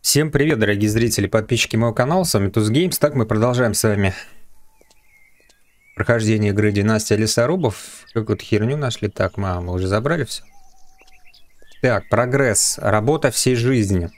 Всем привет, дорогие зрители, подписчики моего канала, с вами Туз Геймс. Так, мы продолжаем с вами прохождение игры Династия Лесорубов. Какую-то херню нашли. Так, мы уже забрали все. Так, прогресс. Работа всей жизни.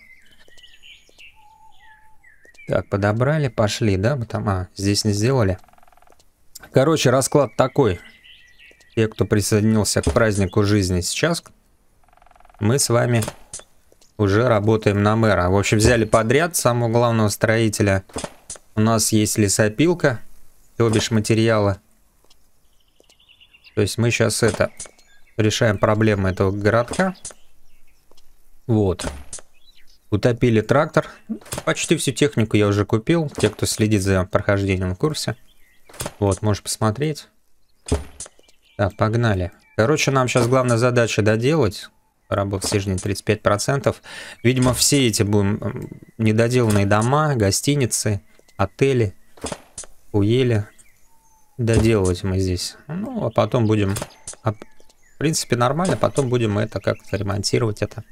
Так, подобрали, пошли, да? Там, здесь не сделали. Короче, расклад такой. Те, кто присоединился к празднику жизни сейчас, мы с вами уже работаем на мэра. В общем, взяли подряд самого главного строителя. У нас есть лесопилка, то бишь материала. То есть мы сейчас решаем проблемы этого городка. Вот. Утопили трактор. Почти всю технику я уже купил. Те, кто следит за прохождением в курсе. Вот, можешь посмотреть. Так, погнали. Короче, нам сейчас главная задача доделать. Работа стержней 35%. Видимо, все эти будем недоделанные дома, гостиницы, отели, уели. Доделывать мы здесь. Ну, а потом будем... в принципе, нормально. Потом будем это как-то ремонтировать это.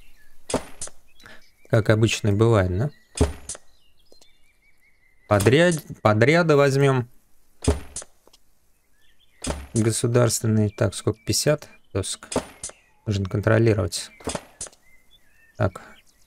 Как обычно бывает, да? Подряды возьмем. Государственные. Так, сколько? 50 досок. Нужно контролировать. Так.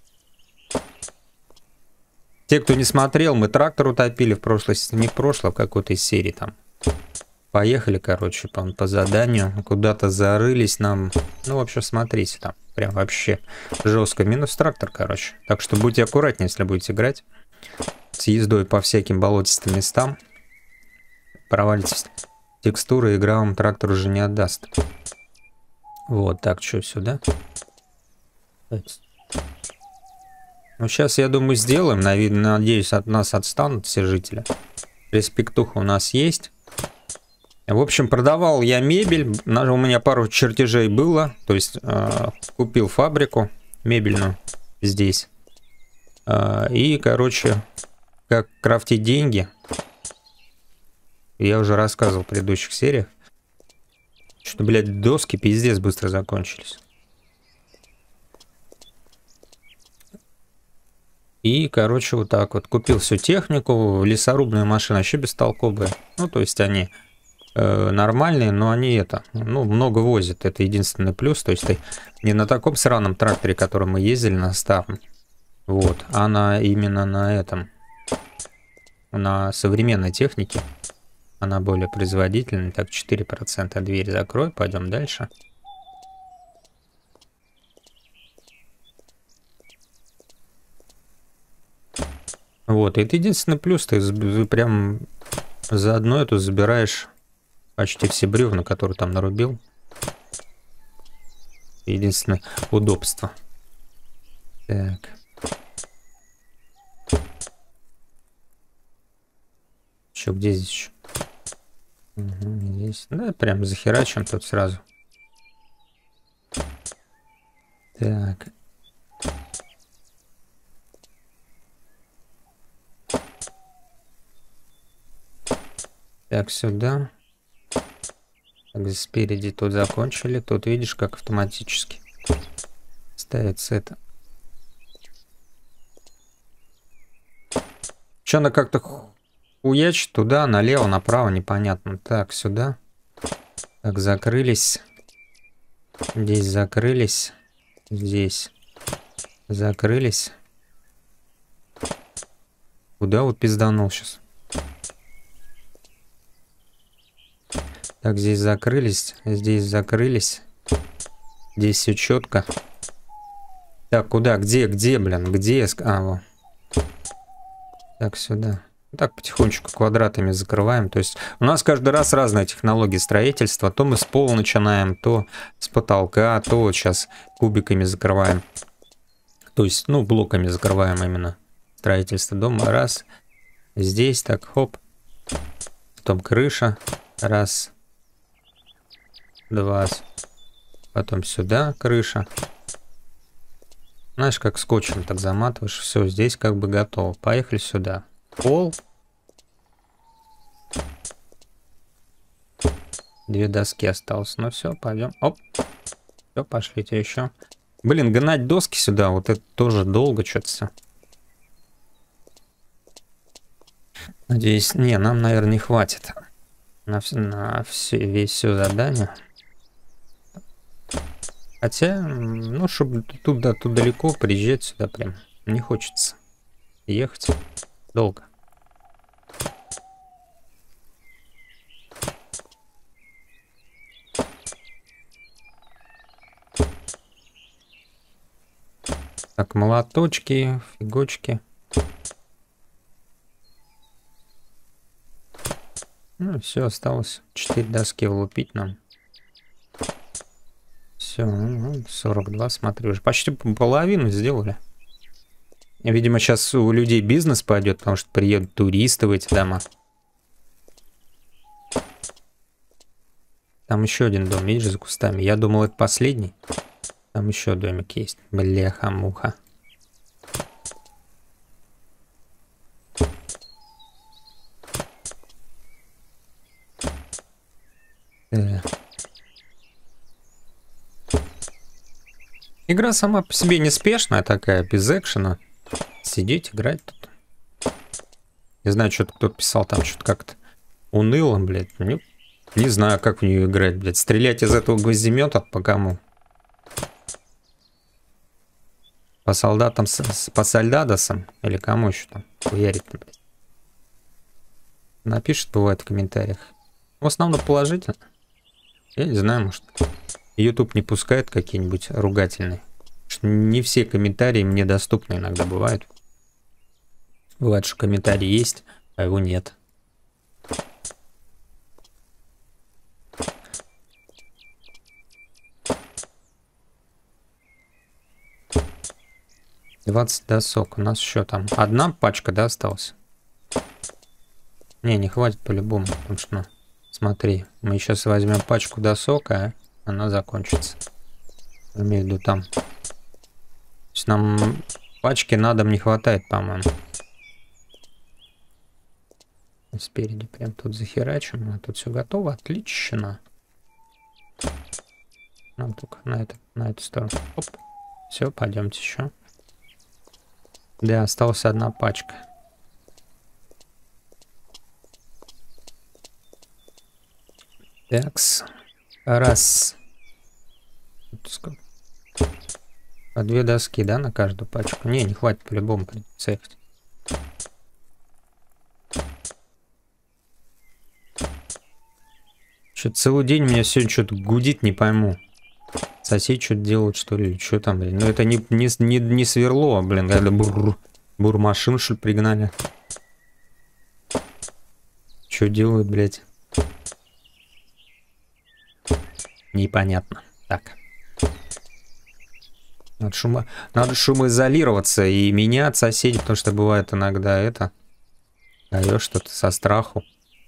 Те, кто не смотрел, мы трактор утопили в прошлой... Не в прошлом, в какой-то из серий там. Поехали, короче, по заданию. Куда-то зарылись нам. Ну, в общем, смотрите, там прям вообще жестко. Минус трактор, короче. Так что будьте аккуратнее, если будете играть. С ездой по всяким болотистым местам. Провалитесь текстуры, игра вам трактор уже не отдаст. Вот, так, что сюда? Ну, сейчас, я думаю, сделаем. Надеюсь, от нас отстанут все жители. Респектуха у нас есть. В общем, продавал я мебель. У меня пару чертежей было. То есть, купил фабрику мебельную здесь. И, короче, как крафтить деньги. Я уже рассказывал в предыдущих сериях. Что, блядь, доски пиздец быстро закончились. И, короче, вот так вот. Купил всю технику. Лесорубные машины вообще бестолковые. Ну, то есть они нормальные, но они много возят. Это единственный плюс. То есть не на таком сраном тракторе, которым мы ездили, на старом. Вот. А именно на этом. На современной технике. Она более производительная. Так, 4%. Дверь закрой. Пойдем дальше. Вот. Это единственный плюс. Ты прям заодно эту забираешь почти все бревна, которые там нарубил. Единственное удобство. Так. Еще где здесь еще? Угу, здесь. Да, прям захерачим тут сразу. Так. Так, сюда. Так, спереди тут закончили. Тут видишь, как автоматически ставится это. Че она как-то... Уячить туда, налево, направо, непонятно. Так, сюда. Так, закрылись. Здесь закрылись. Здесь закрылись. Куда вот пизданул сейчас? Так, здесь закрылись. Здесь закрылись. Здесь все четко. Так, куда? Где, блин? Где? Вот. Так, сюда. Так, потихонечку квадратами закрываем. То есть у нас каждый раз разная технология строительства. То мы с пола начинаем, то с потолка, то вот сейчас кубиками закрываем. То есть, ну, блоками закрываем именно строительство дома. Раз. Здесь так, хоп. Потом крыша. Раз. Два. Потом сюда крыша. Знаешь, как скотчем так заматываешь. Все, здесь как бы готово. Поехали сюда. Пол. 2 доски осталось. Ну все, пойдем. Оп. Все, пошлите еще. Блин, гнать доски сюда, вот это тоже долго что-то все. Надеюсь, не, нам, наверное, не хватит на все задание. Хотя, ну, чтобы тут далеко приезжать сюда прям не хочется ехать долго. Так, молоточки, фигочки. Ну, все, осталось 4 доски влупить нам. Все, 42, смотрю, уже почти половину сделали. Видимо, сейчас у людей бизнес пойдет, потому что приедут туристы в эти дома. Там еще один дом, видишь, за кустами. Я думал, это последний. Там еще домик есть. Бляха-муха. Игра сама по себе неспешная такая, без экшена. Сидеть, играть тут. Не знаю, что-то кто-то писал там, что-то как-то уныло, блядь. Не знаю, как в нее играть, блядь. Стрелять из этого гвоздемета по кому? По солдатам, по солдатам или кому еще там хуярить, блядь? Напишет, бывает, в комментариях. В основном положительно. Я не знаю, может, YouTube не пускает какие-нибудь ругательные. Не все комментарии мне доступны иногда бывают. Бывает, что комментарий есть, а его нет. $20 досок. У нас еще там одна пачка, да, осталась? Не хватит по-любому, потому что, ну, смотри, мы сейчас возьмем пачку досок, а она закончится. Имею в виду там. То есть нам пачки на дом не хватает, по-моему. Спереди прям тут захерачим. А тут все готово. Отлично. Нам только на эту сторону. Оп. Все, пойдемте еще. Да, осталась одна пачка. Такс. Раз. По 2 доски, да, на каждую пачку? Не хватит по-любому, придется ехать. Что-то целый день у меня сегодня что-то гудит, не пойму. Соседи что-то делают, что ли, что там, блин. Ну это не сверло, блин, когда бурмашин, что ли, пригнали. Что делают, блядь? Непонятно. Так. Надо шумоизолироваться и менять соседей, потому что бывает иногда это. Даешь что-то со страху.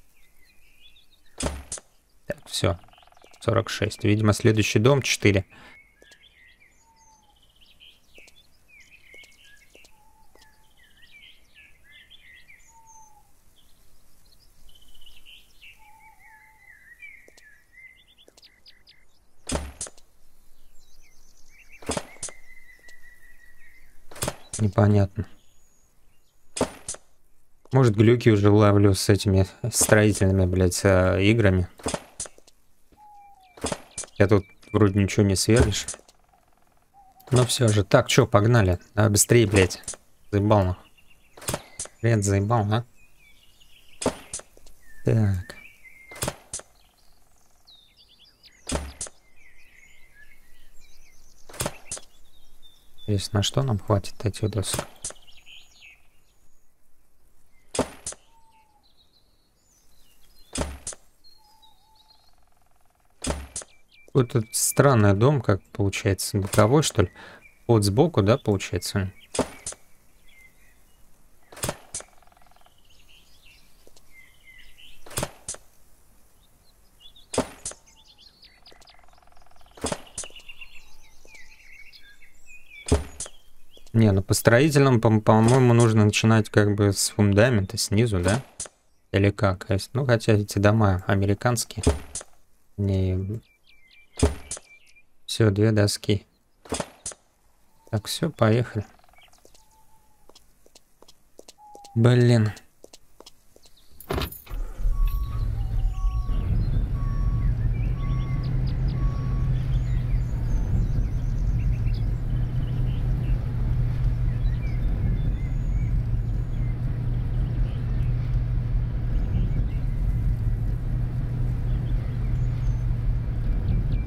Так, все. 46. Видимо, следующий дом 4. Непонятно. Может, глюки уже ловлю с этими строительными, блядь, играми. Я тут вроде ничего не сверлишь. Но все же. Так, что, погнали. Давай быстрее, блядь. Заебал, нахуй. Блядь, заебал, а? Так. Здесь на что нам хватит этих досок? Какой-то странный дом, как получается, боковой, что ли? Вот сбоку, да, получается? Не, ну по строительному, по-моему, нужно начинать как бы с фундамента, снизу, да? Или как? Ну, хотя эти дома американские. Не... Все, 2 доски. Так, все, поехали. Блин.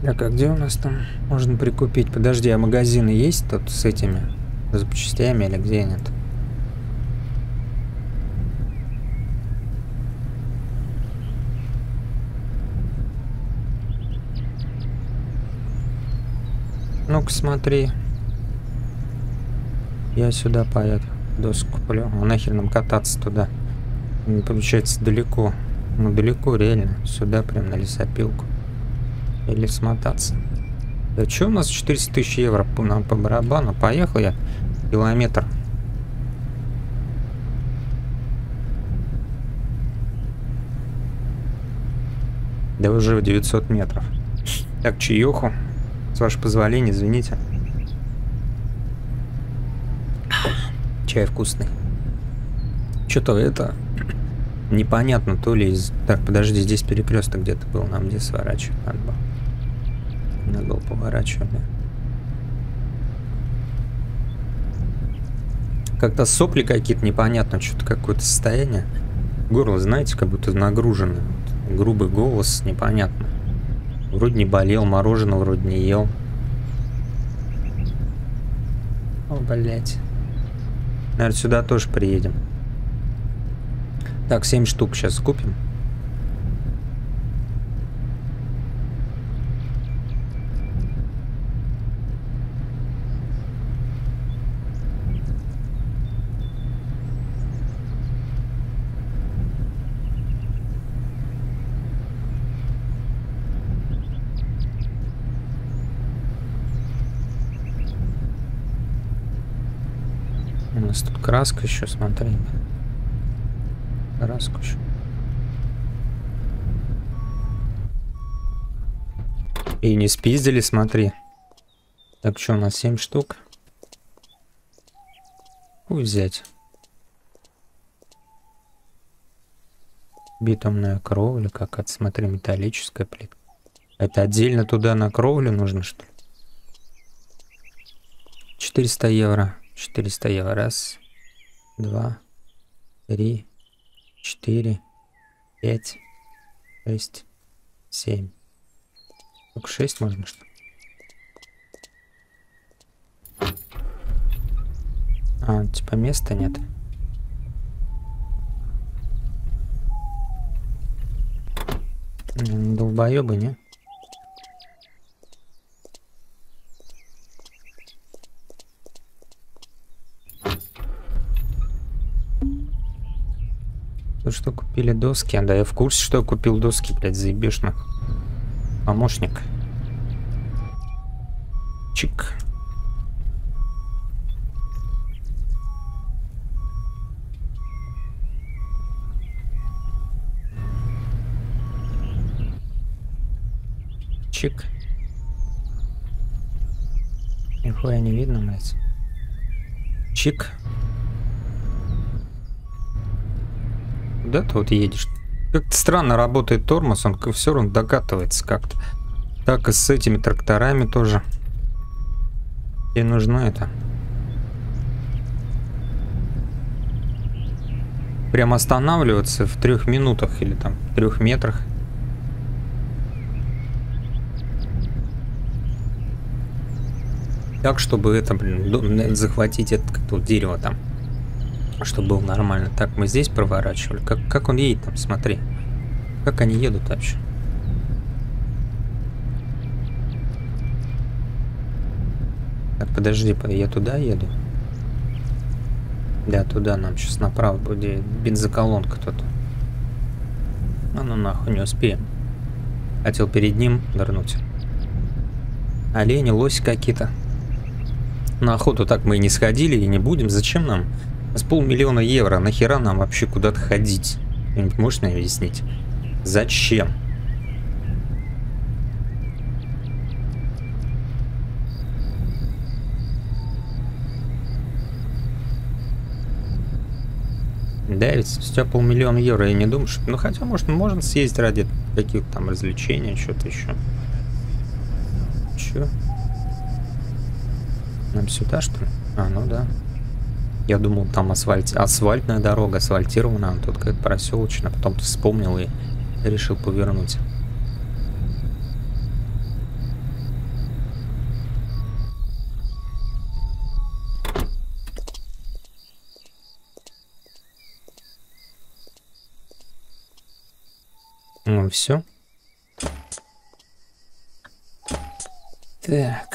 Так, а где у нас там можно прикупить? Подожди, а магазины есть тут с этими запчастями или где нет? Ну-ка смотри. Я сюда поеду. Доску куплю. А нахер нам кататься туда? Не получается далеко. Ну далеко реально. Сюда прям на лесопилку. Или смотаться. Да что у нас 400 тысяч евро нам по барабану? Поехал я километр. Да уже 900 метров. Так, чаеху. С вашего позволения, извините. Чай вкусный. Что-то это непонятно, то ли из... Так, подожди, здесь перекресток где-то был, нам где сворачивать надо было. Надо было поворачивать, да. Как-то сопли какие-то непонятно, что-то какое-то состояние. Горло, знаете, как будто нагружено. Вот, грубый голос, непонятно. Вроде не болел, мороженое вроде не ел. О, блять. Наверное, сюда тоже приедем. Так, 7 штук сейчас купим. У нас тут краска еще, смотри. Краску еще. И не спиздили, смотри. Так, что у нас 7 штук? Хуй взять. Битумная кровля, как-то, смотри, металлическая плитка. Это отдельно туда на кровлю нужно, что ли? 400 евро. 400 евро. Раз, два, три, 4, 5, 6, 7. Только 6 можно, что ли? А, типа места нет. Долбоёбы, не? Вы что, купили доски? Да, я в курсе, что я купил доски, блядь, заебешных. Помощник. Чик. Чик. Нихуя не видно, блядь. Чик. Куда ты вот едешь? Как-то странно работает тормоз, он все равно докатывается как-то. Так и с этими тракторами тоже. И нужно это. Прям останавливаться в 3 минутах или там 3 метрах. Так, чтобы это, блин, захватить это как-то вот дерево там. Чтобы было нормально. Так, мы здесь проворачивали. Как он едет там, смотри. Как они едут вообще? Так, подожди, я туда еду? Да, туда нам сейчас направо будет бензоколонка тут. А ну нахуй, не успеем. Хотел перед ним нырнуть. Олени, лоси какие-то. На охоту так мы и не сходили, и не будем. Зачем нам? У нас 500 000 евро. Нахера нам вообще куда-то ходить? Кто-нибудь можешь мне объяснить? Зачем? Да, ведь с тебя 500 000 евро, я не думаю, что... Ну, хотя, может, можно съездить ради каких-то там развлечений, что-то еще. Че? Нам сюда, что ли? А, ну да. Я думал, там асфальтная дорога, асфальтирована, а тут какая-то проселочная. Потом ты вспомнил и решил повернуть. Ну, все. Так.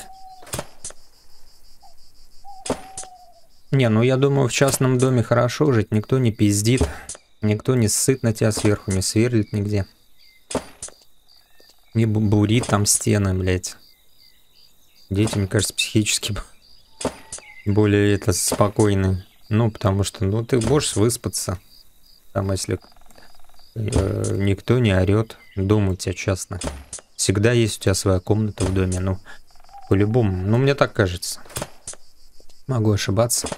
Не, ну я думаю, в частном доме хорошо жить, никто не пиздит, никто не ссыт на тебя сверху, не сверлит нигде. Не бурит там стены, блядь. Дети, мне кажется, психически более это спокойные. Ну, потому что, ну, ты можешь выспаться. Там, если никто не орет, дом у тебя частный. Всегда есть у тебя своя комната в доме, ну, по-любому. Ну, мне так кажется. Могу ошибаться.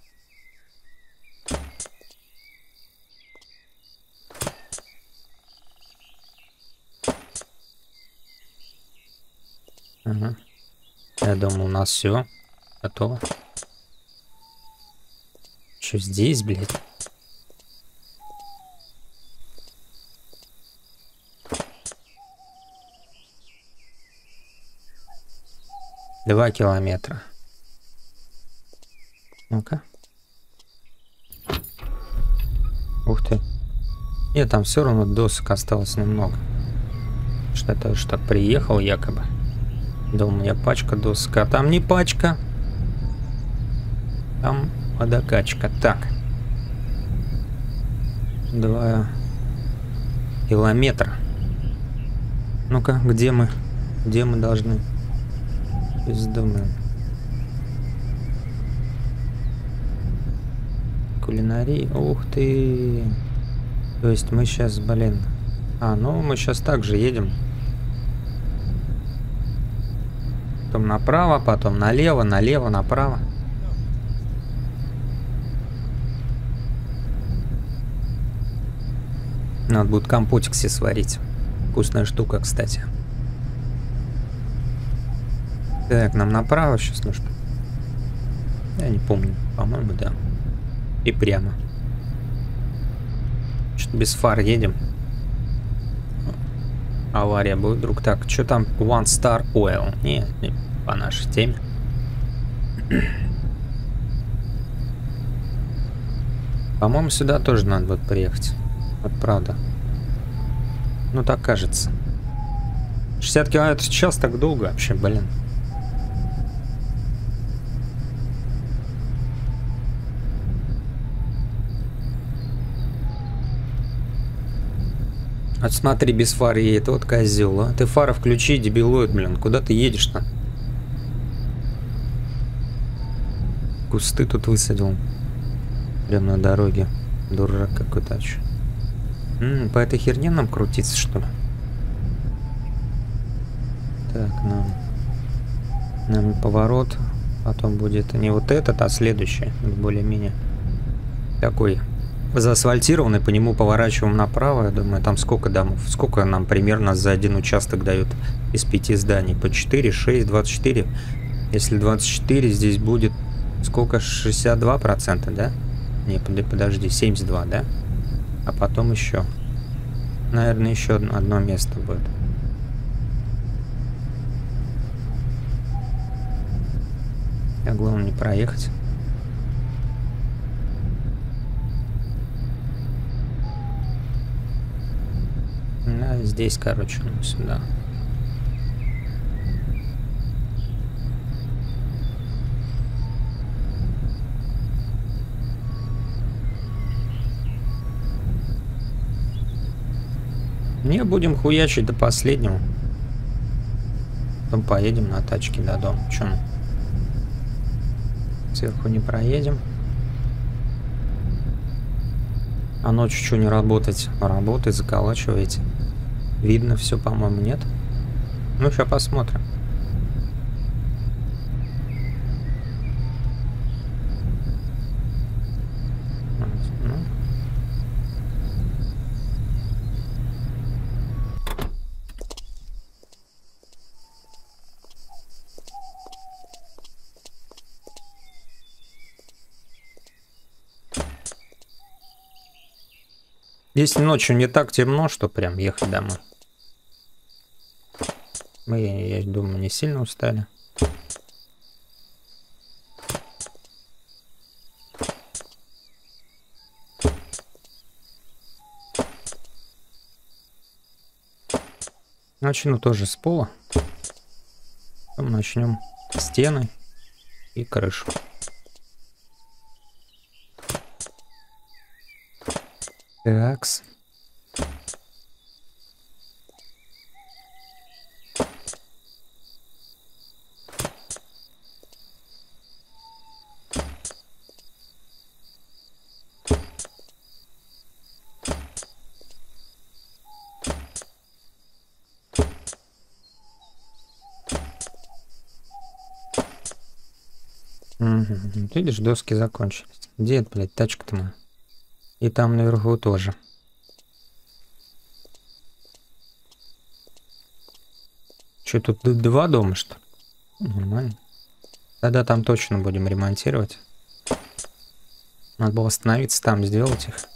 Ага. Я думал, у нас все готово. Что здесь, блядь? Два километра. Ну-ка. Ух ты. Нет, там все равно досок осталось немного. Что-то уж так приехал якобы. Думал, у меня пачка досок, а там не пачка. Там водокачка. Так. 2 километра. Ну-ка, где мы? Где мы должны? Пиздумаем. Кулинарий. Ух ты. То есть мы сейчас, блин. Ну мы сейчас также едем. Потом направо, потом налево, налево, направо. Надо будет компотик себе сварить. Вкусная штука, кстати. Так, нам направо сейчас нужно. Я не помню. По-моему, да. И прямо. Что-то без фар едем. Авария будет вдруг. Так, что там? One Star Oil. Не по нашей теме. По-моему, сюда тоже надо будет приехать. Вот правда. Ну, так кажется. 60 километров в час так долго вообще, блин. Вот смотри, без фары едет, вот козел, а. Ты фары включи, дебилоид, блин. Куда ты едешь-то? Кусты тут высадил. Прямо на дороге. Дурак какой-то. По этой херне нам крутиться, что ли? Так, нам поворот. Потом будет не вот этот, а следующий. Более-менее такой заасфальтированный. По нему поворачиваем направо. Я думаю, там сколько домов? Сколько нам примерно за один участок дают из 5 зданий? По 4, 6, 24. Если 24, здесь будет сколько? 62%, да? Не, подожди, 72, да? А потом еще. Наверное, еще одно место будет. А главное не проехать. Да, здесь, короче, ну, сюда. Не будем хуячить до последнего. Потом поедем на тачке до дома. Чем? Сверху не проедем. А ночью что не работать? Работает, заколачиваете. Видно все, по-моему, нет? Ну, сейчас посмотрим. Если ночью не так темно, что прям ехать домой. Мы, я думаю, не сильно устали. Начну тоже с пола. Потом начнем стены и крышу. Такс. Угу. Видишь, доски закончились. Где это, блядь, тачка-то моя? И там наверху тоже. Что, тут два дома, что ли? Нормально. Тогда там точно будем ремонтировать. Надо было остановиться там, сделать их.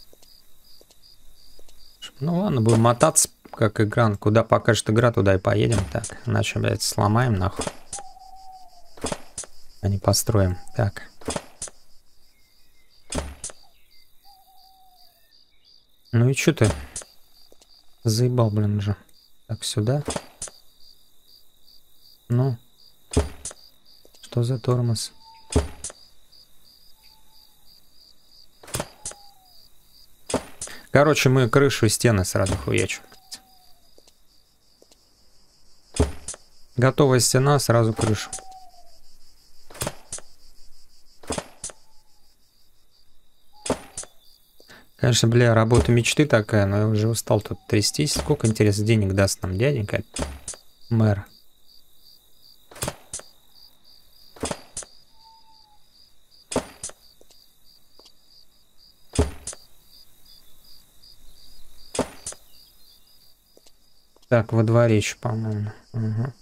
Ну ладно, будем мотаться, как игра. Куда покажет игра, туда и поедем. Так, иначе, блядь, сломаем нахуй. А не построим. Так. Ну и что ты? Заебал, блин, уже. Так, сюда. Ну. Что за тормоз? Короче, мы крышу и стены сразу хуячим. Готовая стена, сразу крышу. Конечно, бля, работа мечты такая, но я уже устал тут трястись. Сколько, интересно, денег даст нам дяденька? Мэр. Так, во дворе еще, по-моему. Угу.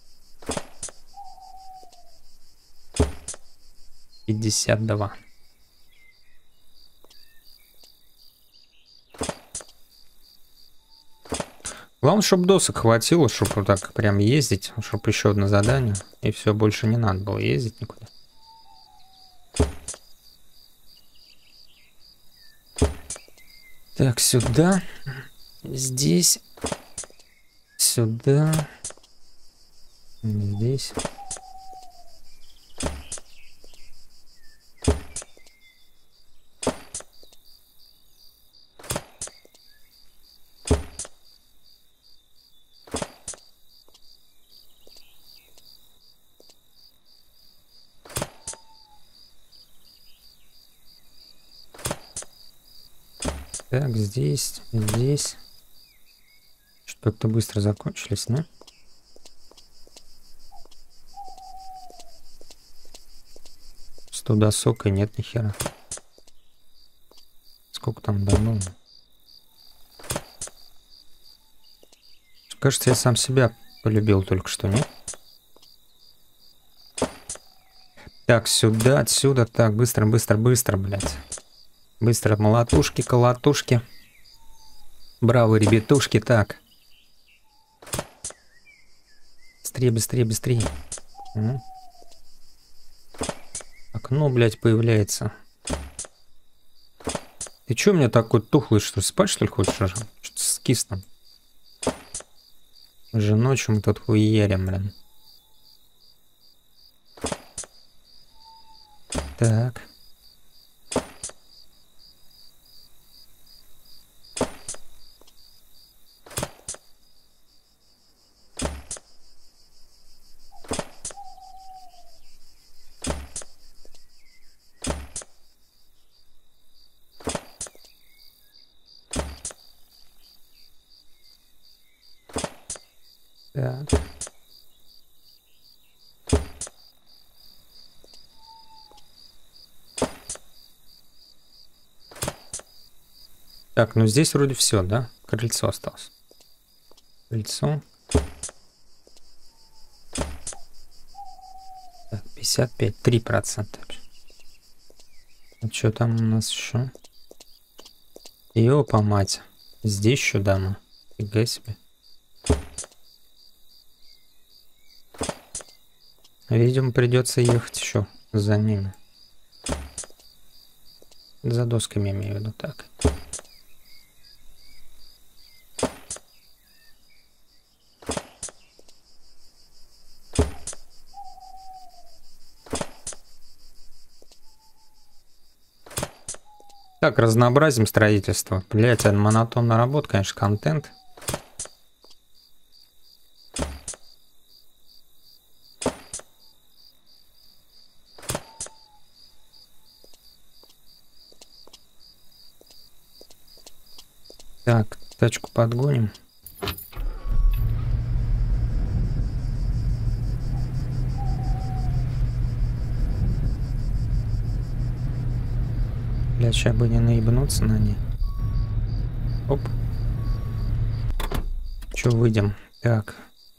52. Главное, чтобы досок хватило, чтобы вот так прям ездить, чтобы еще одно задание, и все, больше не надо было ездить никуда. Так, сюда, здесь, сюда, здесь. Так, здесь, здесь. Что-то как-то быстро закончились, да? Сто досок и нет ни хера. Сколько там давно? Кажется, я сам себя полюбил только что, нет? Так, сюда, отсюда. Так, быстро, быстро, быстро, блядь. Быстро, молотушки, колотушки. Браво, ребятушки, так. Быстрее, быстрее, быстрее. Окно, блядь, появляется. Ты чё у меня такой тухлый, что ли? Спать, что ли, хочешь? Что-то скис там. Уже ночью мы тут хуярим, блин. Так. Так. Так, ну здесь вроде все, да? Крыльцо осталось. Крыльцо. Так, 55, 3%. А что там у нас еще? Ёпа мать. Здесь еще дама. Фига себе. Видимо, придется ехать еще за ними. За досками, я имею в виду, так. Так, разнообразим строительство. Блять, это монотонная работа, конечно, контент. Так, тачку подгоним. Блять, сейчас бы не наебнуться на ней. Оп. Че, выйдем? Так.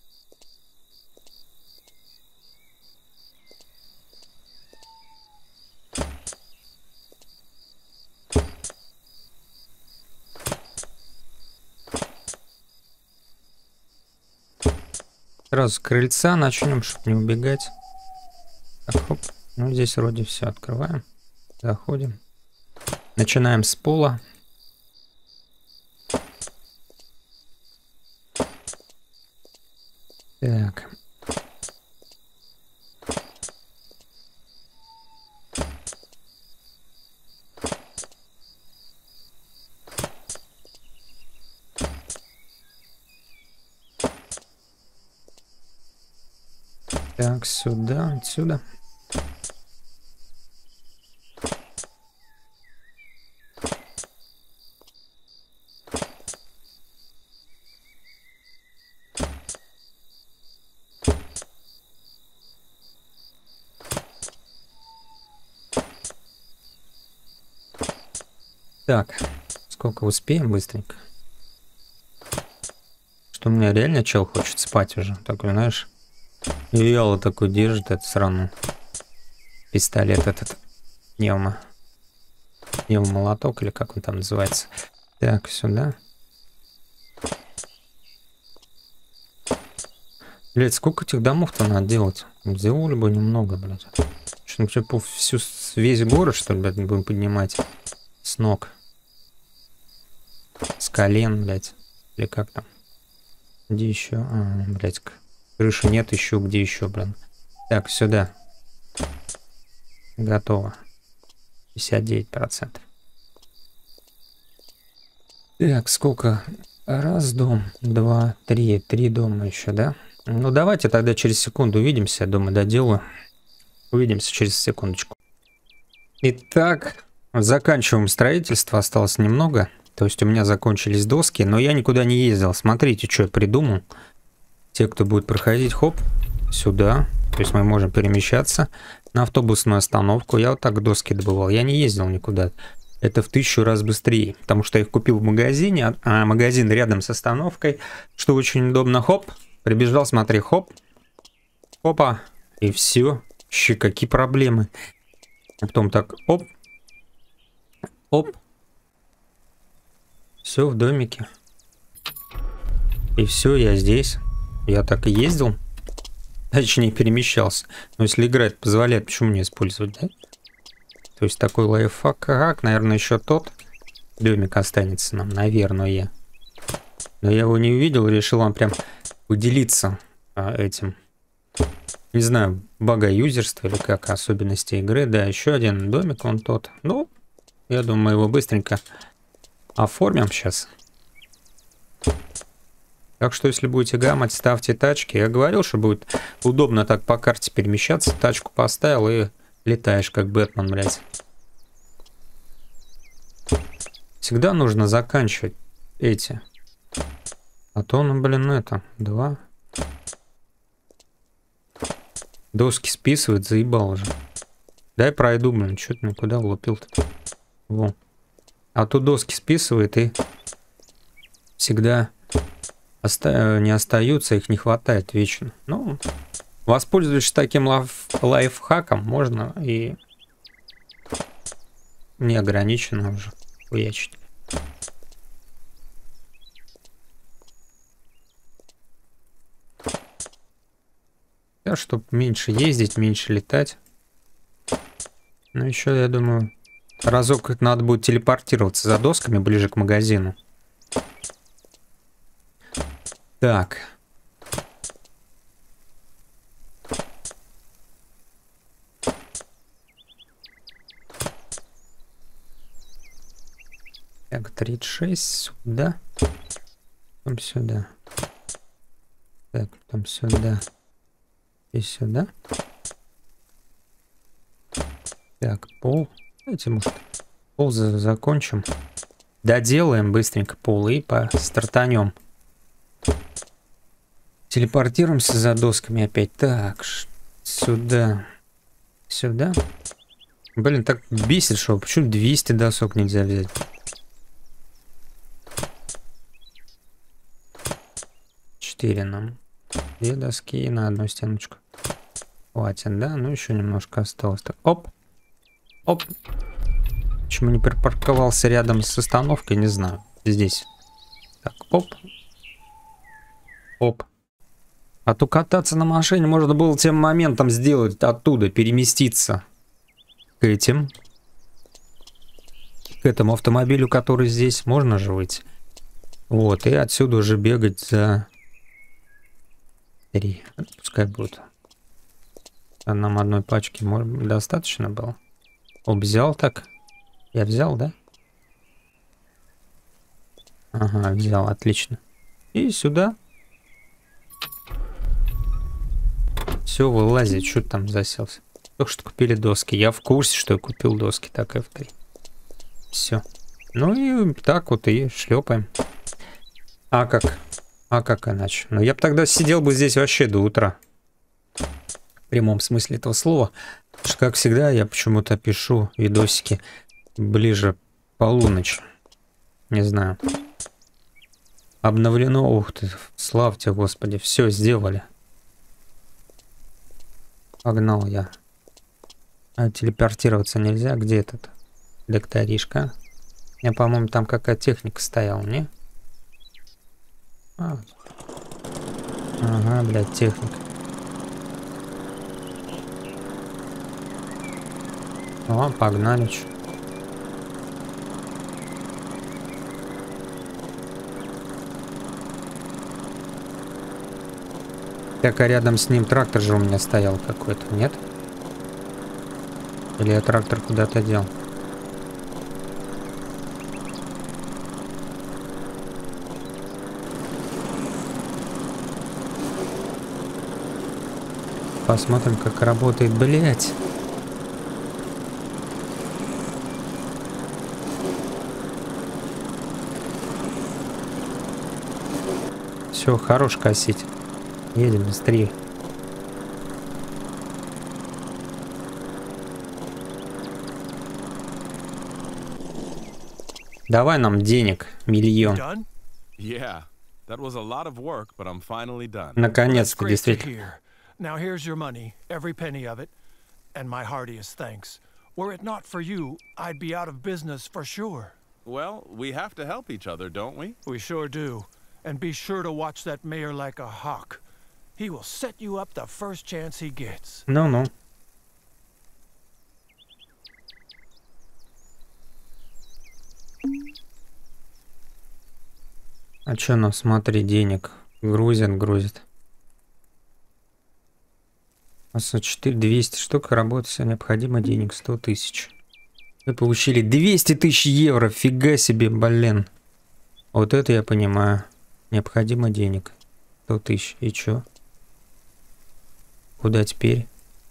Сразу с крыльца начнем, чтобы не убегать. Так, хоп. Ну, здесь вроде все. Открываем. Заходим. Начинаем с пола. Так. Так, сюда, отсюда. Так, сколько успеем быстренько? Что у меня реально чел хочет спать уже. Такой, знаешь, вяло такой держит этот сраный пистолет этот. Пневмолоток или как он там называется. Так, сюда. Блять, сколько этих домов-то надо делать? Сделали бы немного, блядь. Что, весь город, что ли, блядь, будем поднимать с ног? С колен, блядь. Или как там? Где еще? А, блядь, крыши нет еще. Где еще, блин? Так, сюда. Готово. 59%. Так, сколько? Раз дом, два, три. Три дома еще, да? Ну, давайте тогда через секунду увидимся. Я думаю, доделаю. Увидимся через секундочку. Итак, заканчиваем строительство. Осталось немного. То есть у меня закончились доски, но я никуда не ездил. Смотрите, что я придумал. Те, кто будет проходить, хоп, сюда. То есть мы можем перемещаться на автобусную остановку. Я вот так доски добывал. Я не ездил никуда. Это в 1000 раз быстрее. Потому что я их купил в магазине, а магазин рядом с остановкой. Что очень удобно. Хоп, прибежал, смотри, хоп. Опа. И все. Щи, какие проблемы. А потом так, оп. Оп. Все в домике. И все, я здесь. Я так и ездил. Точнее, перемещался. Но если играть позволяет, почему не использовать, да? То есть такой лайфхак, как, наверное, еще тот домик останется нам, наверное. Но я его не увидел, решил вам прям поделиться этим. Не знаю, бага-юзерство или как, особенности игры. Да, еще один домик, он тот. Ну, я думаю, мы его быстренько оформим сейчас. Так что, если будете гамать, ставьте тачки. Я говорил, что будет удобно так по карте перемещаться. Тачку поставил и летаешь, как Бэтмен, блядь. Всегда нужно заканчивать эти. А то, ну, блин, это, 2. Доски списывает, заебал уже. Дай пройду, блин, что ты куда влупил-то? Во. А то доски списывает и всегда не остаются, их не хватает вечно. Ну, воспользуешься таким лайфхаком, можно и неограниченно уже хуячить. Да, чтобы меньше ездить, меньше летать. Ну, еще, я думаю, разок надо будет телепортироваться за досками ближе к магазину. Так. Так, 36 сюда. Потом сюда. Так, потом сюда. И сюда. Так, пол. Давайте, может, пол закончим. Доделаем быстренько пол и стартанем. Телепортируемся за досками опять. Так, сюда. Сюда. Блин, так бесит, что почему 200 досок нельзя взять? 4 нам. 2 доски и на одну стеночку. Хватит, да? Ну, еще немножко осталось. Так, оп. Оп. Почему не припарковался рядом с остановкой, не знаю. Здесь. Так, оп. Оп. А то кататься на машине можно было тем моментом сделать оттуда, переместиться к этим. К этому автомобилю, который здесь. Можно же выйти. Вот, и отсюда уже бегать за 3. Пускай будет. А нам одной пачки достаточно было. Оп, взял так. Я взял, да? Ага, взял, отлично. И сюда. Все, вылазит, что там заселся. Только что купили доски. Я в курсе, что я купил доски. Так, F3. Все. Ну и так вот и шлепаем. А как? А как иначе? Ну я бы тогда сидел бы здесь вообще до утра. В прямом смысле этого слова. Потому что, как всегда, я почему-то пишу видосики ближе полуночи. Не знаю. Обновлено. Ух ты, славьте, Господи. Все сделали. Погнал я. А телепортироваться нельзя? Где этот докторишка? Я, по-моему, там какая техника стояла, не? А. Ага, блядь, техника. О, погнали. Чё. Так, а рядом с ним трактор же у меня стоял какой-то, нет? Или я трактор куда-то дел? Посмотрим, как работает, блять. Все, хорош косить. Едем быстрее. Давай нам денег, миллион. Наконец-то, действительно. Now here's your money, every penny of it, and my heartiest thanks. Were it not for you, I'd be out of business for sure. Well, we have to help each other, don't we? We sure do. And be sure to watch that mayor like a hawk. He will set you up the first chance he gets. Ну-ну. А чё, ну смотри, денег грузит. 4 200 штук работать, необходимо денег 100 тысяч. Вы получили 200 тысяч евро, фига себе, блин. Вот это я понимаю. Необходимо денег 100 тысяч. И чё? Куда теперь?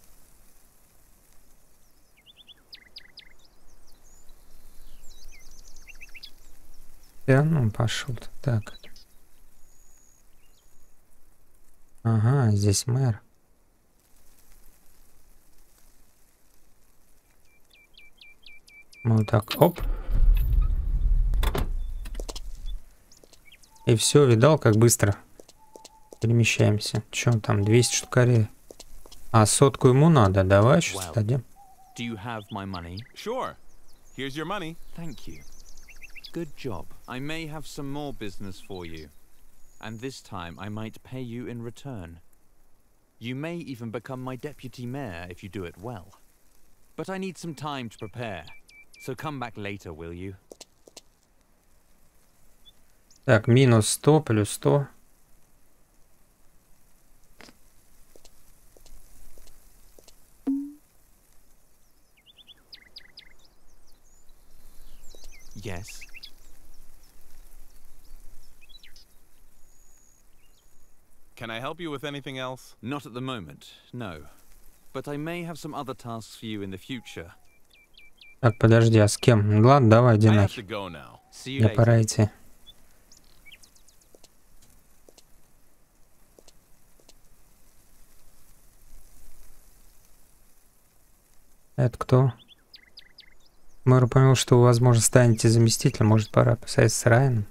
Да, ну пошел. Так. Ага, здесь мэр. Вот так, оп. И все, видал, как быстро перемещаемся. Чем там, 200 штукарей? А, 100 ему надо, давай сейчас дадим. Do you have my money? Sure. Here's your money. Thank you. Good job. I may have some more business for you. And this time I might pay you in return. You may even become my deputy mayor if you do it well. But I need some time to prepare. So come back later, will you? Так, минус 100 плюс 100. Yes. Can I help you with anything else? Not at the moment, no. But I may have some other tasks for you in the future. Так, подожди, а с кем? Ну, ладно, давай, иди I have to нахер. go now. See you Мне later. пора идти. Это кто? Мэр упомянул, что вы, возможно, станете заместителем. Может, пора посоветоваться с Райаном?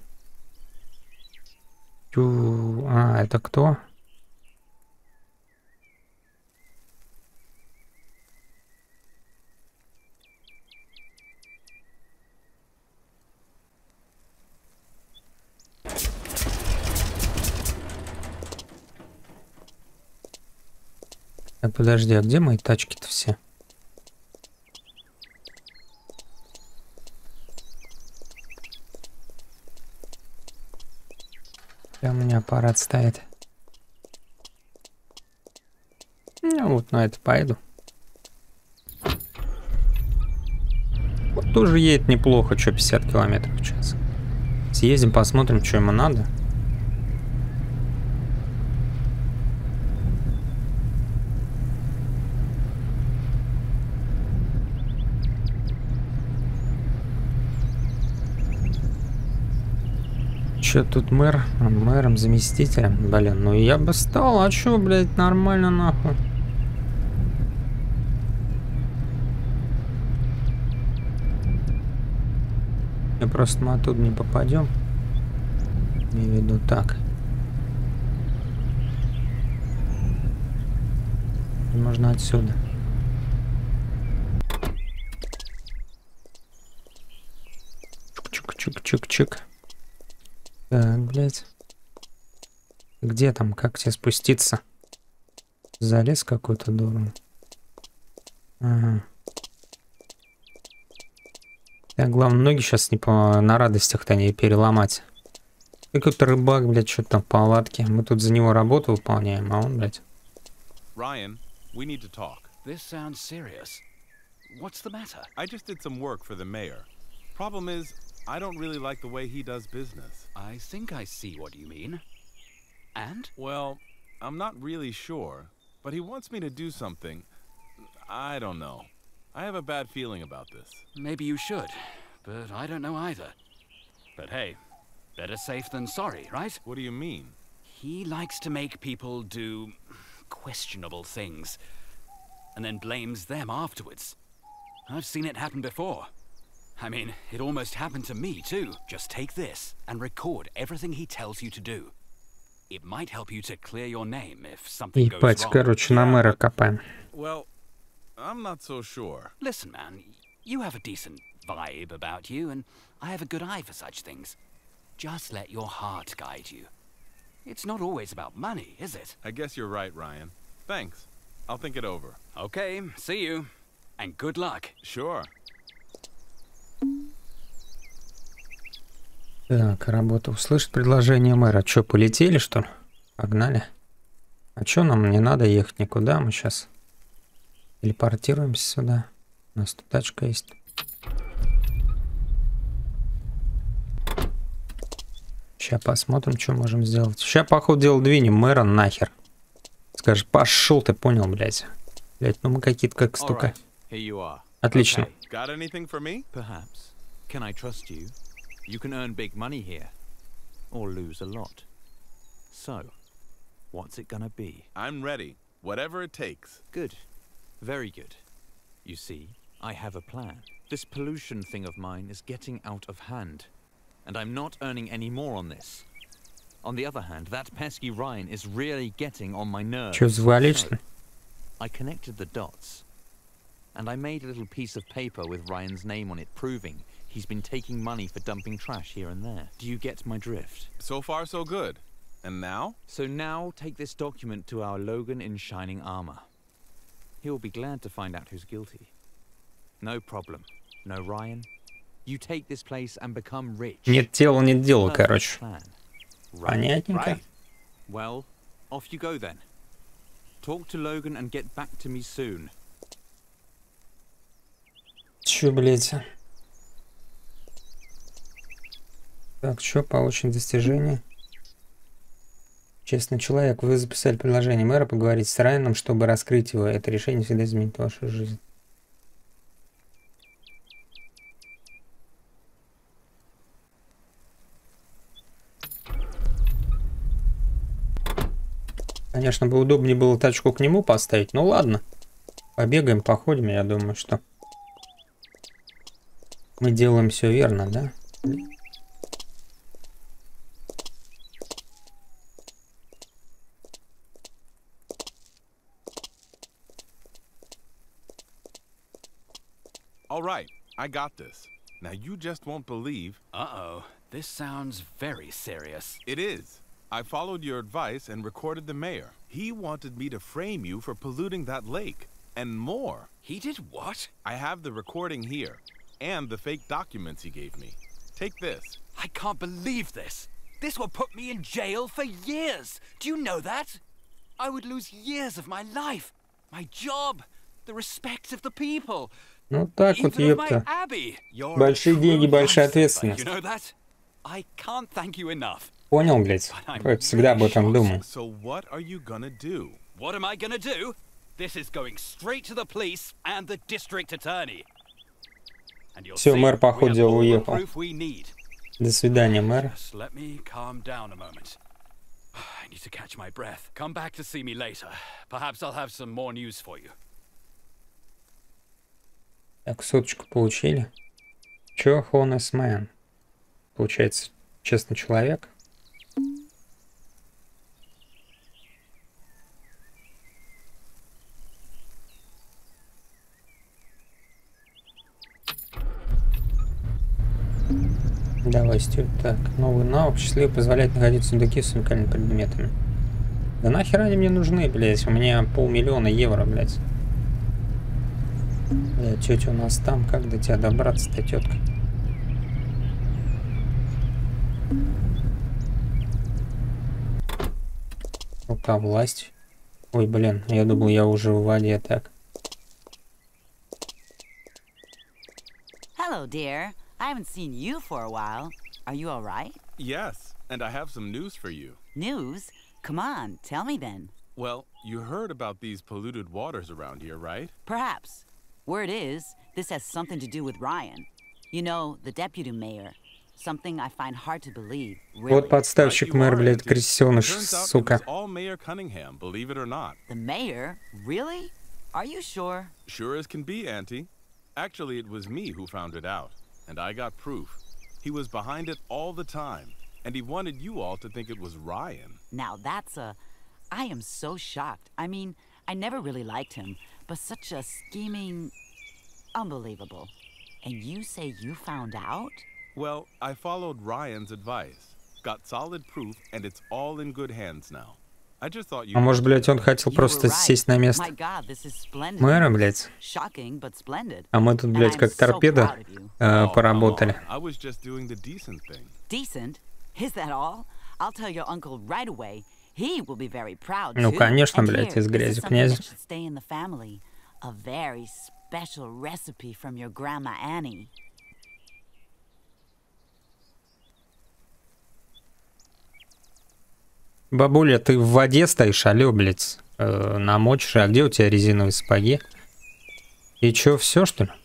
А, это кто? Так, подожди, а где мои тачки-то все? Прям у меня аппарат стоит. Ну, вот на это пойду. Вот тоже едет неплохо, что 50 километров в час. Съездим, посмотрим, что ему надо. Че тут мэр? Мэром, заместителем? Блин, ну я бы стал, а чё, блядь, нормально нахуй. Я просто мы оттуда не попадем. Имею в виду так. Можно отсюда. Чук-чук-чук-чук. Так, блядь. Где там? Как тебе спуститься? Залез какой-то дуром. Ага. Так, главное, ноги сейчас не на радостях-то не переломать. Какой-то рыбак, блядь, что-то там в палатке. Мы тут за него работу выполняем, а он, блядь. Ryan, we need to talk. This sounds serious. What's the matter? I just did some work for the mayor. Problem is, I don't really like the way he does business. I think I see what you mean. And? Well, I'm not really sure, but he wants me to do something. I don't know. I have a bad feeling about this. Maybe you should, but I don't know either. But hey, better safe than sorry, right? What do you mean? He likes to make people do questionable things, and then blames them afterwards. I've seen it happen before. I mean, it almost happened to me too. Just take this and record everything he tells you to do. It might help you to clear your name if something goes Ебать, wrong. короче, на мэра копаем. Well, I'm not so sure. Listen, man, you have a decent vibe about you, and I have a good eye for such things. Just let your heart guide you. It's not always about money, is it? I guess you're right, Ryan. Thanks. I'll think it over. Okay, see you. And good luck. Sure. Так, работа. Услышать предложение мэра. Чё, полетели, что ли? Погнали. А чё, нам не надо ехать никуда. Мы сейчас телепортируемся сюда. У нас тут тачка есть. Сейчас посмотрим, что можем сделать. Сейчас, походу, дело двинем мэра нахер. Скажешь, пошел ты, понял, блядь. Блядь, ну мы какие-то как стука. Alright, here you are. Отлично. Okay, Got anything for me? perhaps. Can I trust you? You can earn big money here. Or lose a lot. So, what's it gonna be? I'm ready. Whatever it takes. Good. Very good. You see, I have a plan. This pollution thing of mine is getting out of hand. And I'm not earning any more on this. On the other hand, that pesky Ryan is really getting on my nerves. Чё, завалить, что So, ли? I connected the dots. And I made a little piece of paper with Ryan's name on it, proving he's been taking money for dumping trash here and there. Do you get my drift? So far, so good. And now? So now take this document to our Logan in shining armor. He'll be glad to find out who's guilty. No problem. No, Ryan. You take this place and become rich. Нет тела, нет дела, Perfect короче. plan. Понятненько. Right. Well, off you go then. Talk to Logan and get back to me soon. Чё, блядь? Так, чё, получим достижение. Честный человек, вы записали предложение мэра поговорить с Райаном, чтобы раскрыть его. Это решение всегда изменит вашу жизнь. Конечно, бы удобнее было тачку к нему поставить. Ну ладно. Побегаем, походим. Я думаю, что мы делаем все верно, да? All right, I got this. Now you just won't believe. Uh-oh. This sounds very serious. It is. I followed your advice and recorded the mayor. He wanted me to frame you for polluting that lake. And more. He did what? I have the recording here. And the fake documents he gave me. Take this. I can't believe this. This will put me in jail for years. Do you know that? I would lose years of my life. My job. The respect of the people. Ну так вот, Even of my ёпта. Abbey. You're a Большие деньги, true большая lifesaver, ответственность. You know that? I can't thank you enough. Понял, блядь? Я всегда об этом думал. So what are you gonna do? What am I gonna do? This is going straight to the police and the district attorney. And you'll Всё, see, мэр, we походу, have all the уехал. proof we need. До свидания, мэр. Just let me calm down a moment. I need to catch my breath. Come back to see me later. Perhaps I'll have some more news for you. Так, соточку получили. Чё, honest man? Получается, честный человек. Давай, Стюарт. Так, новый навык. Счастливо позволяет находить сундуки с уникальными предметами. Да нахера они мне нужны, блядь? У меня 500 000 евро, блядь. Блядь, тетя у нас там. Как до тебя добраться-то, тетка? Рука власть. Ой, блин, я думал, я уже в воде, так. Hello, dear. I haven't seen you for a while. Are you all right? Yes, and I have some news for you. News? Come on, tell me then. Well, you heard about these polluted waters around here, right? Perhaps. Word is, this has something to do with Ryan. You know, the deputy mayor. Something I find hard to believe. Really. Вот подставщик мэр, блядь, крысёныш, Turns out it сука. was all Mayor Cunningham, believe it or not. The mayor? Really? Are you sure? Sure as can be, Auntie. Actually, it was me who found it out, and I got proof. He was behind it all the time, and he wanted you all to think it was Ryan. Now that's I am so shocked. I mean, I never really liked him, but such a scheming... Unbelievable. And you say you found out? Well, I followed Ryan's advice, got solid proof, and it's all in good hands now. I just thought you... А может, блядь, он хотел You просто were right. сесть на место My God, this is splendid. мэра, блядь. Shocking, but splendid. А мы тут, блядь, And как I'm so торпеда proud of you. Oh, поработали. come on. I was just doing the decent thing. Decent? Is that all? I'll tell your uncle right away. He will be very proud, Ну, too. конечно, And блядь, here, из this is грязи something князь. that should stay in the family. A very special recipe from your grandma Annie. Бабуля, ты в воде стоишь, алё, блядь, намочишь. А где у тебя резиновые сапоги? И чё, все что ли?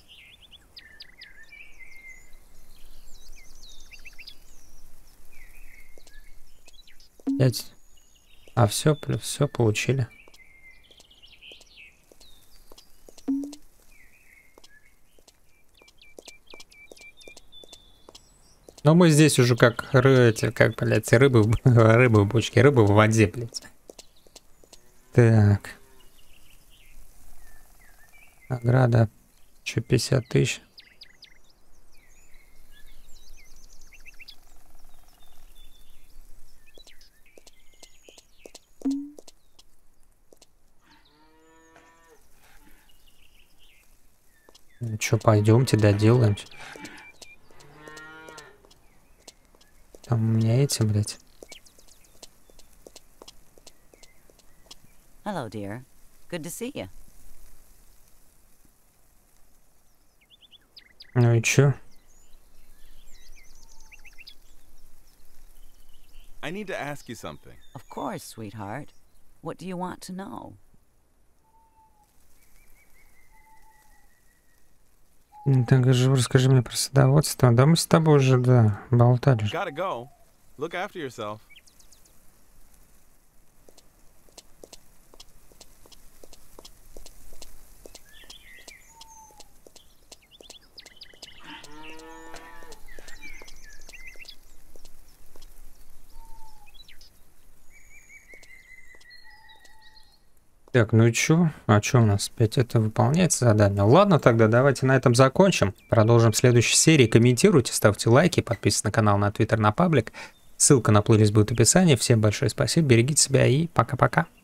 Блядь. А все получили. Но мы здесь уже как как, блядь, рыбы в бочке, рыбы в воде, блядь. Так. Награда. Че, 50 000? Ну что, пойдемте, доделаем. Там у меня эти, блядь. Hello, dear. Good to see you. Ну и чё? I need to ask you something. Of course, sweetheart. What do you want to know? Так, расскажи мне про садоводство. Да мы с тобой уже, да, болтали. Gotta go. Look after yourself. Так, ну и чё? А чё у нас? Опять это выполняется задание? Ладно, тогда давайте на этом закончим. Продолжим в следующей серии. Комментируйте, ставьте лайки, подписывайтесь на канал, на Twitter, на паблик. Ссылка на плейлист будет в описании. Всем большое спасибо, берегите себя и пока-пока.